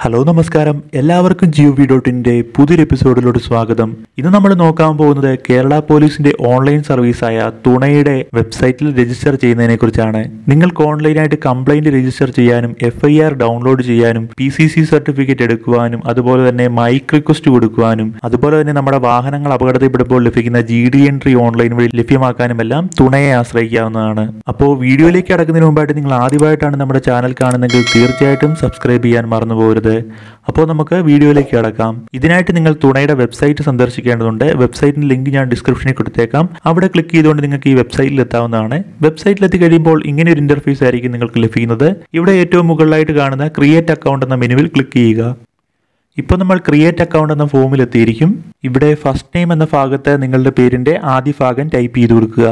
Hello നമസ്കാരം, എല്ലാവർക്കും GOV.inന്റെ പുതിയൊരു എപ്പിസോഡിലോട്ട് സ്വാഗതം. ഇന്ന് നമ്മൾ നോക്കാൻ പോകുന്നത് കേരള പോലീസിന്റെ ഓൺലൈൻ സർവീസായ തുണയുടെ വെബ്സൈറ്റിൽ രജിസ്റ്റർ ചെയ്യുന്നതിനെ കുറിച്ചാണ്. നിങ്ങൾക്ക് ഓൺലൈനായിട്ട് കംപ്ലൈന്റ് രജിസ്റ്റർ ചെയ്യാനും FIR ഡൗൺലോഡ് ചെയ്യാനും PCC സർട്ടിഫിക്കറ്റ് എടുക്കുവാനും അതുപോലെ തന്നെ മൈക്ക് റിക്വസ്റ്റ് കൊടുക്കുവാനും അതുപോലെ തന്നെ നമ്മുടെ വാഹനങ്ങൾ അപകടത്തിൽപ്പെടുമ്പോൾ ലഭിക്കുന്ന GD എൻട്രി ഓൺലൈൻ വഴി ലഭ്യമാക്കാനും എല്ലാം തുണയെ ആശ്രയിക്കാവുന്നതാണ്. അപ്പോൾ വീഡിയോയിലേക്ക് കടക്കുന്നതിന് മുമ്പായിട്ട് നിങ്ങൾ ആദ്യമായിട്ടാണ് നമ്മുടെ ചാനൽ കാണുന്നതെങ്കിൽ തീർച്ചയായിട്ടും സബ്സ്ക്രൈബ് ചെയ്യാൻ മറന്നു പോകരുത്. അപ്പോൾ നമുക്ക് വീഡിയോയിലേക്ക് കടക്കാം. ഇതിനായിട്ട് നിങ്ങൾ തുണയുടെ വെബ്സൈറ്റ് സന്ദർശിക്കേണ്ടതുണ്ട്. വെബ്സൈറ്റിന്റെ ലിങ്ക് ഞാൻ ഡിസ്ക്രിപ്ഷനിൽ കൊടുത്തേക്കാം. അവിടെ ക്ലിക്ക് ചെയ്തുകൊണ്ട് നിങ്ങൾക്ക് ഈ വെബ്സൈറ്റിൽ എത്താവുന്നതാണ്. വെബ്സൈറ്റിലെത്തി കഴിയുമ്പോൾ ഇങ്ങനെ ഒരു ഇന്റർഫേസ് ആയിരിക്കും നിങ്ങൾക്ക് ലഭിക്കുന്നത്. ഇവിടെ ഏറ്റവും മുകളിലായിട്ട് കാണുന്ന ക്രിയേറ്റ് അക്കൗണ്ട് എന്ന മെനുവിൽ ക്ലിക്ക് ചെയ്യുക. ഇപ്പോൾ നമ്മൾ ക്രിയേറ്റ് അക്കൗണ്ട് എന്ന ഫോമിൽ എത്തിയിരിക്കും. ഇവിടെ ഫസ്റ്റ് നെയിം എന്ന ഭാഗത്ത് നിങ്ങളുടെ പേരിന്റെ ആദ്യ ഭാഗം ടൈപ്പ് ചെയ്ത് കൊടുക്കുക.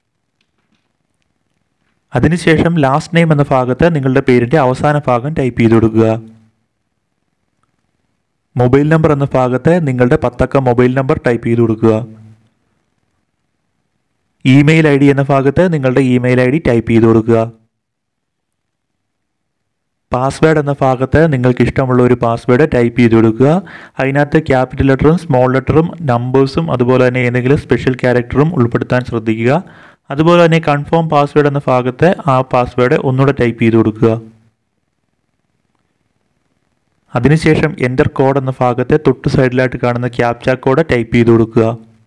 അതിനുശേഷം ലാസ്റ്റ് നെയിം എന്ന ഭാഗത്ത് നിങ്ങളുടെ പേരിന്റെ അവസാന ഭാഗം ടൈപ്പ് ചെയ്ത് കൊടുക്കുക. മൊബൈൽ നമ്പർ എന്ന ഭാഗത്ത് നിങ്ങളുടെ 10 അക്ക മൊബൈൽ നമ്പർ ടൈപ്പ് ചെയ്ത് കൊടുക്കുക. ഇമെയിൽ ID എന്ന ഭാഗത്ത് നിങ്ങളുടെ ഇമെയിൽ ID ടൈപ്പ് ചെയ്ത് കൊടുക്കുക. പാസ്വേഡ് എന്ന ഭാഗത്ത് നിങ്ങൾക്ക് ഇഷ്ടമുള്ള ഒരു പാസ്വേഡ് ടൈപ്പ് ചെയ്ത് കൊടുക്കുക. അതിനകത്ത് ക്യാപിറ്റൽ ലെറ്ററും സ്മോൾ ലെറ്ററും നമ്പേഴ്സും അതുപോലെ തന്നെ ഏതെങ്കിലും സ്പെഷ്യൽ ക്യാരക്ടറും ഉൾപ്പെടുത്താൻ ശ്രദ്ധിക്കുക. അതുപോലെ തന്നെ കൺഫേം പാസ്വേഡ് എന്ന ഭാഗത്ത് ആ പാസ്വേഡ് ഒന്നുകൂടെ ടൈപ്പ് ചെയ്ത് കൊടുക്കുക. അതിനുശേഷം എൻ്റർ കോഡ് എന്ന ഭാഗത്തെ തൊട്ട് സൈഡിലായിട്ട് കാണുന്ന ക്യാപ്ച കോഡ് ടൈപ്പ് ചെയ്ത് കൊടുക്കുക.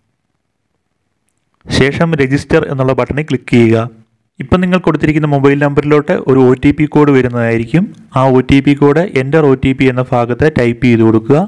ശേഷം രജിസ്റ്റർ എന്നുള്ള ബട്ടണിൽ ക്ലിക്ക് ചെയ്യുക. ഇപ്പം നിങ്ങൾ കൊടുത്തിരിക്കുന്ന മൊബൈൽ നമ്പറിലോട്ട് ഒരു OTP കോഡ് വരുന്നതായിരിക്കും. ആ OTP കോഡ് എൻ്റർ OTP എന്ന ഭാഗത്ത് ടൈപ്പ് ചെയ്ത് കൊടുക്കുക.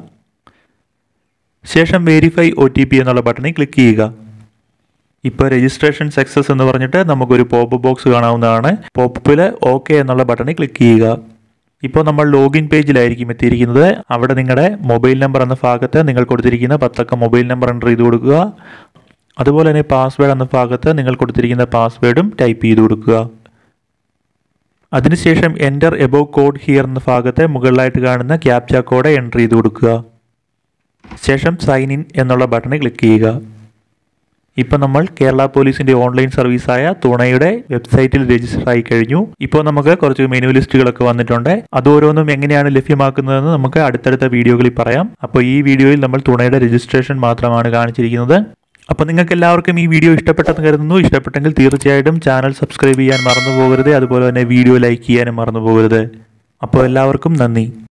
ശേഷം വെരിഫൈ OTP എന്നുള്ള ബട്ടണിൽ ക്ലിക്ക് ചെയ്യുക. ഇപ്പോൾ രജിസ്ട്രേഷൻ സക്സസ് എന്ന് പറഞ്ഞിട്ട് നമുക്കൊരു പോപ്പ് ബോക്സ് കാണാവുന്നതാണ്. പോപ്പിൽ OK എന്നുള്ള ബട്ടണിൽ ക്ലിക്ക് ചെയ്യുക. ഇപ്പോൾ നമ്മൾ ലോഗിൻ പേജിലായിരിക്കും എത്തിയിരിക്കുന്നത്. അവിടെ നിങ്ങളുടെ മൊബൈൽ നമ്പർ എന്ന ഭാഗത്ത് നിങ്ങൾ കൊടുത്തിരിക്കുന്ന 10 അക്ക മൊബൈൽ നമ്പർ എൻ്റർ ചെയ്ത് കൊടുക്കുക. അതുപോലെ തന്നെ പാസ്വേഡ് എന്ന ഭാഗത്ത് നിങ്ങൾ കൊടുത്തിരിക്കുന്ന പാസ്വേഡും ടൈപ്പ് ചെയ്ത് കൊടുക്കുക. അതിനുശേഷം എൻ്റർ എബോവ് കോഡ് ഹിയർ എന്ന ഭാഗത്ത് മുകളിലായിട്ട് കാണുന്ന ക്യാപ്ച കോഡ് എൻ്റർ ചെയ്ത് കൊടുക്കുക. ശേഷം സൈൻ ഇൻ എന്നുള്ള ബട്ടണിൽ ക്ലിക്ക് ചെയ്യുക. ഇപ്പോൾ നമ്മൾ കേരള പോലീസിന്റെ ഓൺലൈൻ സർവീസായ തുണയുടെ വെബ്സൈറ്റിൽ രജിസ്റ്റർ ആയി കഴിഞ്ഞു. ഇപ്പോൾ നമുക്ക് കുറച്ച് മെനു ലിസ്റ്റുകളൊക്കെ വന്നിട്ടുണ്ട്. അത് ഓരോന്നും എങ്ങനെയാണ് ലഭ്യമാക്കുന്നതെന്ന് നമുക്ക് അടുത്തടുത്ത വീഡിയോകളിൽ പറയാം. അപ്പോൾ ഈ വീഡിയോയിൽ നമ്മൾ തുണയുടെ രജിസ്ട്രേഷൻ മാത്രമാണ് കാണിച്ചിരിക്കുന്നത്. അപ്പോൾ നിങ്ങൾക്ക് എല്ലാവർക്കും ഈ വീഡിയോ ഇഷ്ടപ്പെട്ടെന്ന് കരുതുന്നു. ഇഷ്ടപ്പെട്ടെങ്കിൽ തീർച്ചയായിട്ടും ചാനൽ സബ്സ്ക്രൈബ് ചെയ്യാൻ മറന്നു പോകരുത്. അതുപോലെ തന്നെ വീഡിയോ ലൈക്ക് ചെയ്യാനും മറന്നു പോകരുത്. അപ്പോൾ എല്ലാവർക്കും നന്ദി.